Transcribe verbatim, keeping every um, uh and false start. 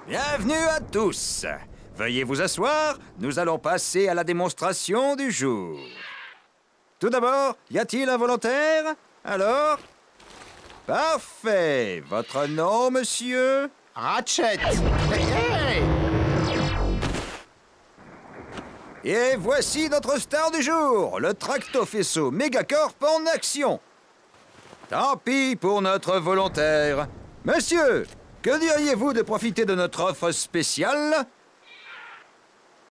Bienvenue à tous. Veuillez vous asseoir, nous allons passer à la démonstration du jour. Tout d'abord, y a-t-il un volontaire? Alors? Parfait. Votre nom, monsieur? Ratchet. Hey, hey. Et voici notre star du jour, le tracto-faisceau Megacorp en action. Tant pis pour notre volontaire. Monsieur, que diriez-vous de profiter de notre offre spéciale